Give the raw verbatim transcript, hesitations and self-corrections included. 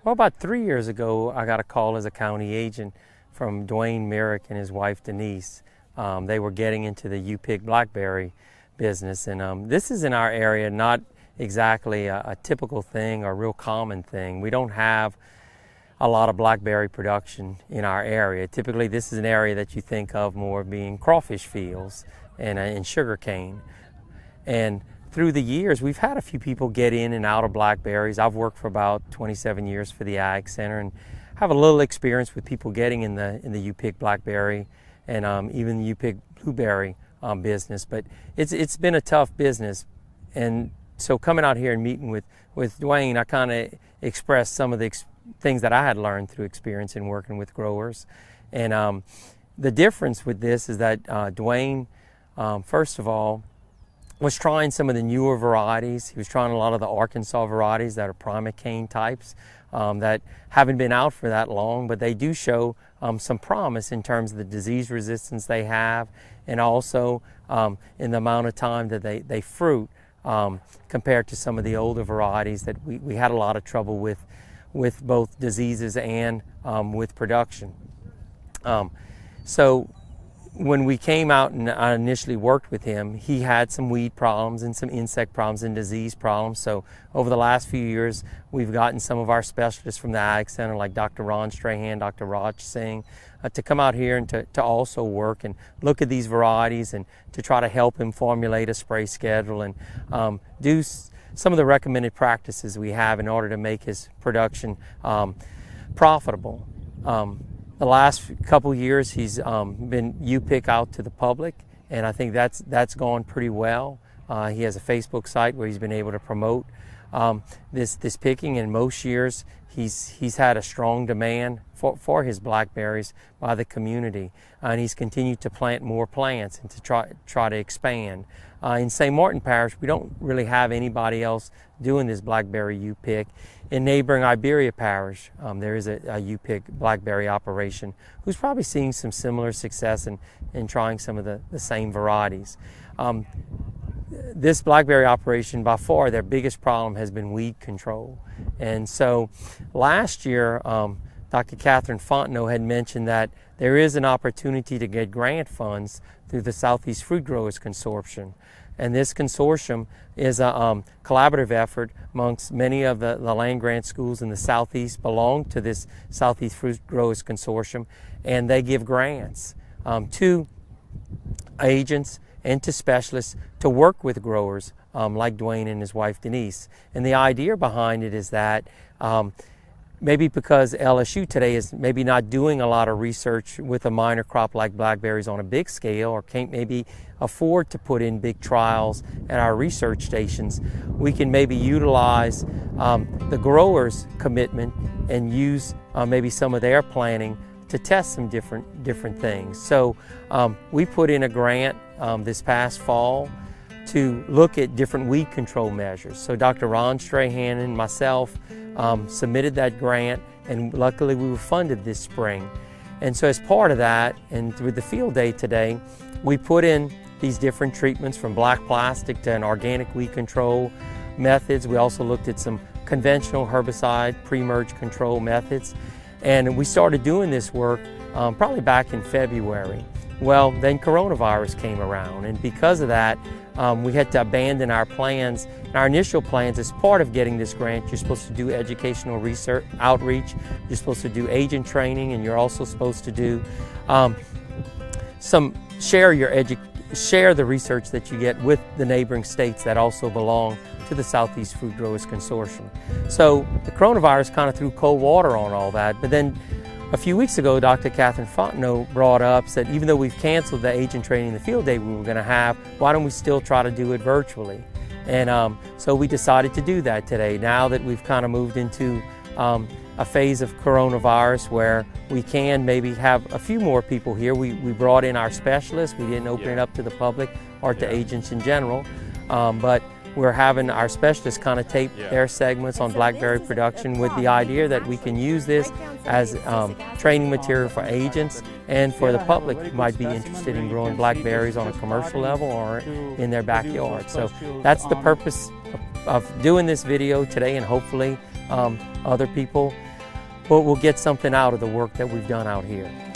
Well, about three years ago, I got a call as a county agent from Dwayne Merrick and his wife Denise. Um, they were getting into the U P I C blackberry business, and um, this is in our area not exactly a, a typical thing or a real common thing. We don't have a lot of blackberry production in our area. Typically, this is an area that you think of more being crawfish fields and, uh, and sugar cane. And through the years, we've had a few people get in and out of blackberries. I've worked for about twenty-seven years for the Ag Center and have a little experience with people getting in the in the U P I C blackberry and um, even the U P I C blueberry um, business. But it's it's been a tough business, and so coming out here and meeting with with Dwayne, I kind of expressed some of the ex things that I had learned through experience in working with growers. And um, the difference with this is that uh, Dwayne, um, first of all, was trying some of the newer varieties. He was trying a lot of the Arkansas varieties that are primocane types um, that haven't been out for that long, but they do show um, some promise in terms of the disease resistance they have, and also um, in the amount of time that they, they fruit um, compared to some of the older varieties that we, we had a lot of trouble with, with both diseases and um, with production. Um, so when we came out and I initially worked with him, he had some weed problems and some insect problems and disease problems. So over the last few years, we've gotten some of our specialists from the Ag Center, like Doctor Ron Strahan, Doctor Raj Singh, uh, to come out here and to, to also work and look at these varieties and to try to help him formulate a spray schedule and um, do s some of the recommended practices we have in order to make his production um, profitable. Um, The last couple years, he's um, been U P I C out to the public, and I think that's that's gone pretty well. Uh, he has a Facebook site where he's been able to promote um, this this picking, and most years he's he's had a strong demand for for his blackberries by the community, uh, and he's continued to plant more plants and to try try to expand. Uh, in Saint Martin Parish, we don't really have anybody else doing this blackberry U P I C. In neighboring Iberia Parish, um, there is a, a U P I C blackberry operation who's probably seeing some similar success in, in trying some of the, the same varieties. Um, this blackberry operation, by far, their biggest problem has been weed control. And so last year, um, Doctor Catherine Fontenot had mentioned that there is an opportunity to get grant funds through the Southeast Fruit Growers Consortium. And this consortium is a um, collaborative effort amongst many of the, the land grant schools in the Southeast belong to this Southeast Fruit Growers Consortium, and they give grants um, to agents and to specialists to work with growers um, like Dwayne and his wife Denise. And the idea behind it is that um, maybe because L S U today is maybe not doing a lot of research with a minor crop like blackberries on a big scale, or can't maybe afford to put in big trials at our research stations, we can maybe utilize um, the growers' commitment and use uh, maybe some of their planning to test some different different things. So um, we put in a grant um, this past fall to look at different weed control measures. So Doctor Ron Strahan and myself um, submitted that grant, and luckily we were funded this spring. And so as part of that, and with the field day today, we put in these different treatments from black plastic to an organic weed control methods. We also looked at some conventional herbicide pre-merge control methods. And we started doing this work um, probably back in February. Well, then coronavirus came around, and because of that, um, we had to abandon our plans. And our initial plans, as part of getting this grant, you're supposed to do educational research, outreach, you're supposed to do agent training, and you're also supposed to do um, some, share your edu share the research that you get with the neighboring states that also belong to the Southeast Fruit Growers Consortium. So the coronavirus kind of threw cold water on all that, but then a few weeks ago, Doctor Catherine Fontenot brought up, said even though we've canceled the agent training and the field day we were going to have, why don't we still try to do it virtually? And um, so we decided to do that today, now that we've kind of moved into um, a phase of coronavirus where we can maybe have a few more people here. We, we brought in our specialists. We didn't open yeah. it up to the public or to yeah. agents in general, um, but we're having our specialists kind of tape yeah. their segments on blackberry production with the idea that we can use this as um, training material for agents and for the public who might be interested in growing blackberries on a commercial level or in their backyard. So that's the purpose of doing this video today, and hopefully um, other people we'll, we'll get something out of the work that we've done out here.